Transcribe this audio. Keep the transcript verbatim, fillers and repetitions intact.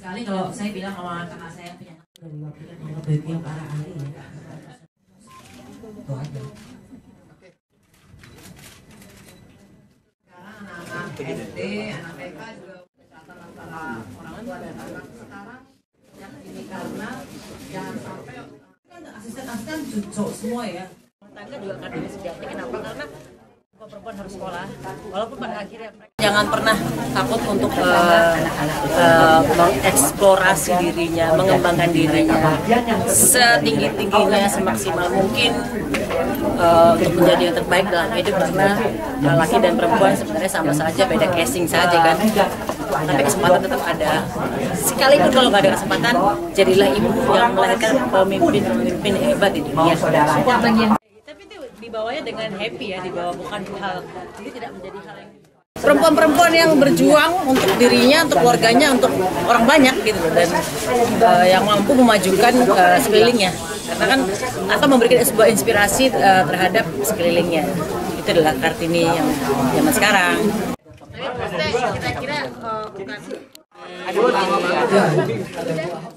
sekali kalau saya bilang sama kakak saya punya dari waktu kan mau bagian ke arah ahli ya. Itu aja. Sekarang anak-anak S D, anak T K juga catatan antara orang tua dan anak sekarang yang ini karena jangan sampai kan asisten-asisten cocok semua ya. Tangga juga karena disediakan. Kenapa? Karena perempuan harus sekolah, walaupun pada akhirnya jangan pernah takut untuk uh, uh, mengeksplorasi dirinya, mengembangkan dirinya setinggi-tingginya, semaksimal mungkin uh, untuk menjadi yang terbaik dalam hidup, karena uh, laki dan perempuan sebenarnya sama saja, beda casing saja kan, tapi kesempatan tetap ada. Sekalipun kalau nggak ada kesempatan, jadilah ibu yang melahirkan pemimpin-pemimpin hebat di dunia. Tapi itu dibawanya dengan happy ya, dibawa bukan hal, jadi tidak menjadi hal yang perempuan-perempuan yang berjuang untuk dirinya, untuk keluarganya, untuk orang banyak gitu, dan uh, yang mampu memajukan uh, sekelilingnya, karena kan atau memberikan sebuah inspirasi uh, terhadap sekelilingnya. Itu adalah Kartini yang zaman sekarang. Tapi kira-kira uh, bukan